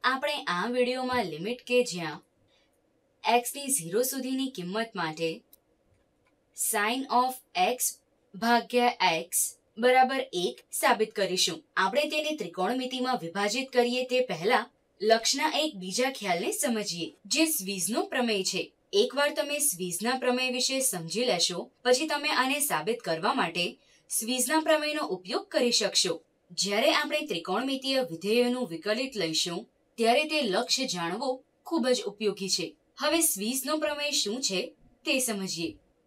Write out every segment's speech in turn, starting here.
આપણે આ વિડિયોમાં લિમિટ કે જ્યાં x ની 0 સુધીની કિંમત માટે sin of x ભાગ્યા x બરાબર 1 સાબિત કરીશું. આપણે તેને ત્રિકોણમિતિમાં વિભાજિત કરીએ તે પહેલા લક્ષના એક બીજા ખ્યાલને સમજીએ જે સ્વીઝનો પ્રમેય છે. એકવાર તમે સ્વીઝના પ્રમેય વિશે સમજી લેશો પછી તમે આને સાબિત કરવા માટે સ્વીઝના પ્રમેયનો ઉપયોગ કરી શકશો. જ્યારે આપણે ત્રિકોણમિતીય વિધેયોનું વિકલિત લઈશું ત્યારે તે લક્ષ્ય જાણવું ખૂબ જ ઉપયોગી છે. હવે સ્વીઝનો પ્રમેય શું છે તે સમજીએ.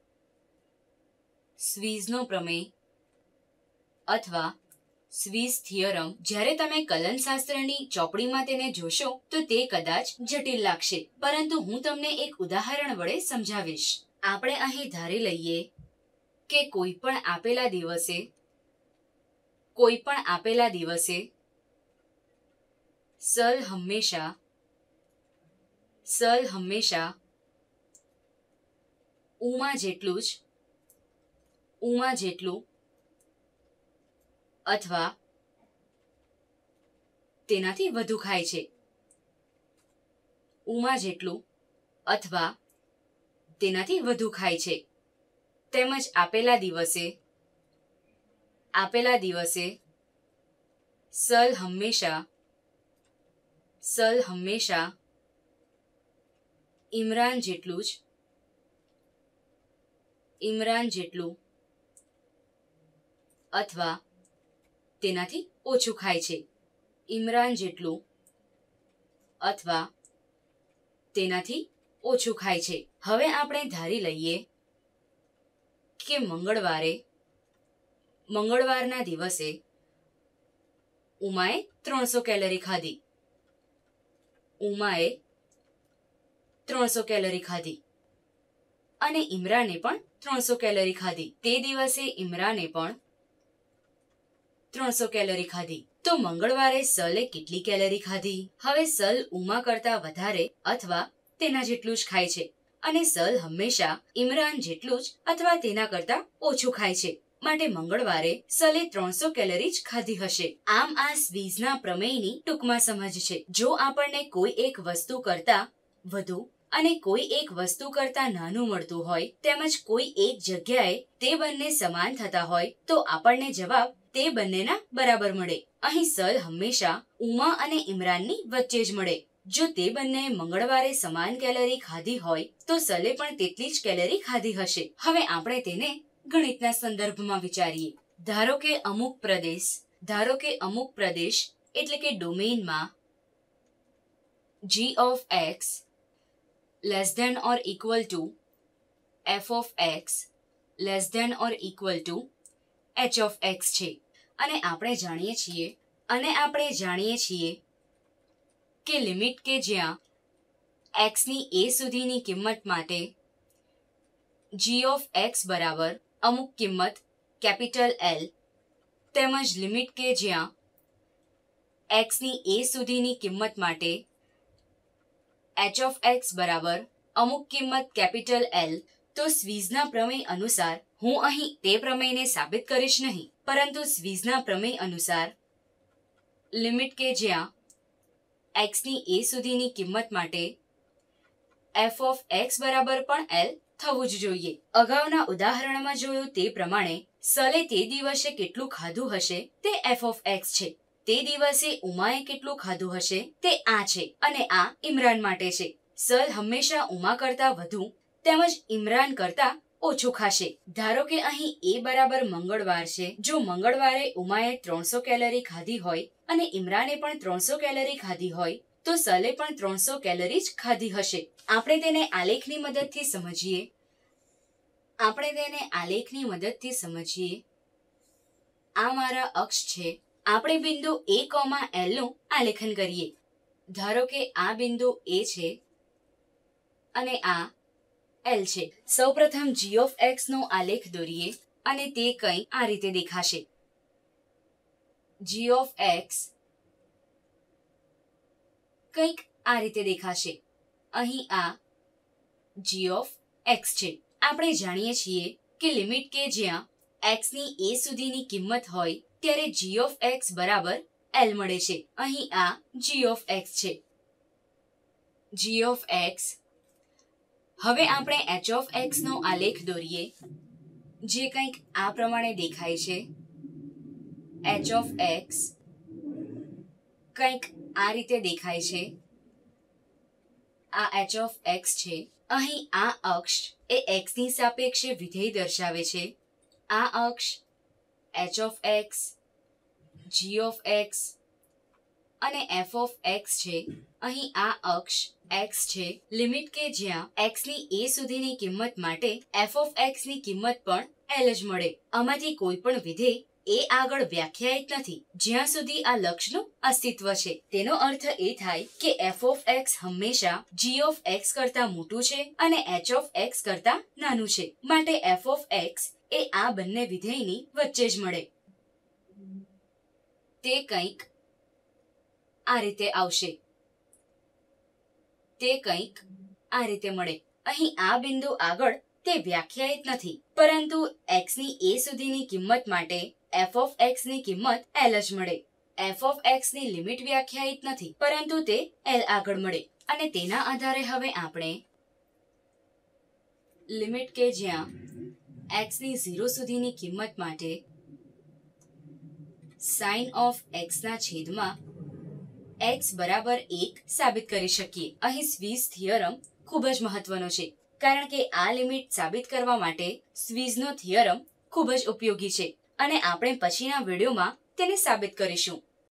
સ્વીઝનો પ્રમેય અથવા સ્વીઝ થિયરમ જ્યારે તમે કલનશાસ્ત્રની ચોપડીમાં તેને જોશો તો તે કદાચ જટિલ લાગશે, પરંતુ હું તમને એક ઉદાહરણ વડે સમજાવીશ. આપણે અહીં ધારી લઈએ કે કોઈ પણ આપેલા દિવસે સલ હંમેશા ઉમા જેટલું અથવા તેનાથી વધુ ખાય છે. ઉમા જેટલું અથવા તેનાથી વધુ ખાય છે. તેમજ આપેલા દિવસે સલ હંમેશા ઇમરાન જેટલું અથવા તેનાથી ઓછું ખાય છે. ઇમરાન જેટલું અથવા તેનાથી ઓછું ખાય છે. હવે આપણે ધારી લઈએ કે મંગળવારના દિવસે ઉમાએ 300 કેલરી ખાધી. અને ઇમરાને પણ 300 કેલરી ખાધી. તે દિવસે ઇમરાને પણ 300 કેલરી ખાધી. તો મંગળવારે સલે કેટલી કેલરી ખાધી? હવે સલ ઉમા કરતા વધારે અથવા તેના જેટલું જ ખાય છે અને સલ હંમેશા ઇમરાન જેટલું જ અથવા તેના કરતા ઓછું ખાય છે. માટે મંગળવારે સલે 300 કેલરી જ ખાધી હશે. આમ આ સ્વીઝના પ્રમેયની ટૂંકમાં સમજ છે. જો આપણને કોઈ એક વસ્તુ કરતા વધુ અને કોઈ એક વસ્તુ કરતા નાનું મળતું હોય તેમજ કોઈ એક જગ્યાએ તે બંને સમાન થતા હોય તો આપણને જવાબ તે બંનેના બરાબર મળે. અહીં સલ હંમેશા ઉમા અને ઇમરાનની વચ્ચે જ મળે. જો તે બંને મંગળવારે સમાન કેલરી ખાધી હોય તો સલે પણ તેટલી જ કેલરી ખાધી હશે. હવે આપણે તેને ગણિતના સંદર્ભમાં વિચારીએ. ધારો કે અમુક પ્રદેશ એટલે કે ડોમેઇનમાં g of x less than or equal to f of x less than or equal to h of x છે. અને આપણે જાણીએ છીએ કે લિમિટ કે જ્યાં x ની a સુધીની કિંમત માટે g of x બરાબર અમુક કિંમત કેપિટલ L તેમજ લિમિટ કે જ્યાં x ની a સુધીની કિંમત માટે h of x બરાબર અમુક કિંમત કેપિટલ L. તો સ્વીઝના પ્રમેય અનુસાર હું અહીં તે પ્રમેયને સાબિત કરીશ નહીં, પરંતુ સ્વીઝના પ્રમેય અનુસાર લિમિટ કે જ્યાં x ની a સુધીની કિંમત માટે f of x બરાબર પણ L થવું જ જોઈએ. અગાઉના ઉદાહરણમાં જોયું તે પ્રમાણે સલે તે દિવસે કેટલું ખાધું હશે તે f of x છે. તે દિવસે ઉમાએ કેટલું ખાધું હશે તે આ છે અને આ ઇમરાન માટે છે. સલ હંમેશા ઉમા કરતા વધુ તેમજ ઇમરાન કરતા ઓછું ખાશે. ધારો કે અહીં a બરાબર મંગળવાર છે. જો મંગળવારે ઉમાએ 300 કેલરી ખાધી હોય અને ઇમરાને પણ 300 કેલરી ખાધી હોય તો સલે પણ 300 કેલરી જ ખાધી હશે. આપણે તેને આલેખની મદદથી સમજીએ. આ મારા અક્ષ છે. આપણે બિંદુ a, L નું આલેખન કરીએ. ધારો કે આ બિંદુ a છે અને આ L છે. સૌપ્રથમ g of x નો આલેખ દોરીએ અને તે કંઈ આ રીતે દેખાશે. g of x કંઈક આ રીતે દેખાશે. અહીં આ g of x છે. આપણે જાણીએ છીએ કે લિમિટ કે જ્યાં x ની a સુધીની કિંમત હોય ત્યારે g of x બરાબર L મળે છે. અહીં આ g of x છે. g of x. હવે આપણે h of x નો આલેખ દોરીએ, જે કંઈક આ પ્રમાણે દેખાય છે. h of x કંઈક આ રીતે દેખાય છે. આ h of x છે. અહીં આ અક્ષ એ x ની સાપેક્ષે વિધેય દર્શાવે છે. આ અક્ષ h of x, g of x અને f of x છે. અહીં આ અક્ષ x છે. લિમિટ કે જ્યાં x ની a સુધીની કિંમત માટે f of x ની કિંમત પણ l જ મળે. આમાંથી કોઈ પણ વિધેય એ આગળ વ્યાખ્યાયિત નથી જ્યાં સુધી આ લક્ષનું અસ્તિત્વ છે. તેનો અર્થ એ થાય કે f of x હંમેશા g of x કરતા મોટું છે અને h of x કરતા નાનું છે. માટે f of x એ આ બંને વિધેયની વચ્ચે જ મળે. તે કંઈક આ રીતે આવશે. તે કંઈક આ રીતે મળે. અહીં આ બિંદુ આગળ તે વ્યાખ્યાયિત નથી, પરંતુ x ની a સુધીની કિંમત માટે f of x ની કિંમત l જ મળે. f of x ની લિમિટ વ્યાખ્યાયિત નથી, પરંતુ તે l આગળ મળે. અને તેના આધારે હવે આપણે લિમિટ કે જ્યાં x ની 0 સુધીની કિંમત માટે sin of x ના છેદમાં x બરાબર 1 સાબિત કરી શકીએ. અહીં સ્વીઝ થિયરમ ખૂબ જ મહત્વનો છે, કારણ કે આ લિમિટ સાબિત કરવા માટે સ્વીઝનો થિયરમ ખૂબ જ ઉપયોગી છે અને આપણે પછીના વિડીયોમાં તેને સાબિત કરીશું.